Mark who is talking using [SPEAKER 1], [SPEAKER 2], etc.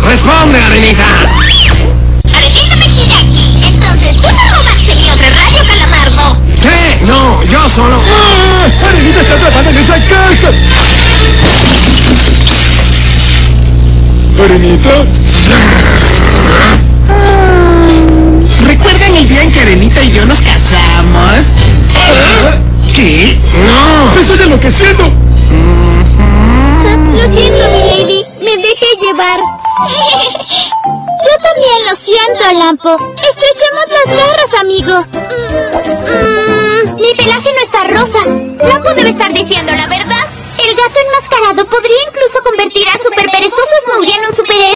[SPEAKER 1] ¡Responde, Arenita!
[SPEAKER 2] Arenita Mejía aquí. Entonces, ¿tú no robaste mi otra radio, Calamardo?
[SPEAKER 1] ¿Qué? No, yo solo...
[SPEAKER 3] ¡Ah! ¡Arenita está atrapada en esa caja! ¿Arenita?
[SPEAKER 1] ¿Recuerdan el día en que Arenita y yo nos casamos? ¿Qué? ¡No!
[SPEAKER 3] ¡Me estoy enloqueciendo!
[SPEAKER 2] Lo siento, mi lady. Me dejé llevar. Yo también lo siento, Lampo. Estrechemos las garras, amigo. Mi pelaje no está rosa. Lampo debe estar diciendo la verdad. El gato enmascarado podría incluso convertir a Super Perezoso Smoothie en un superhéroe.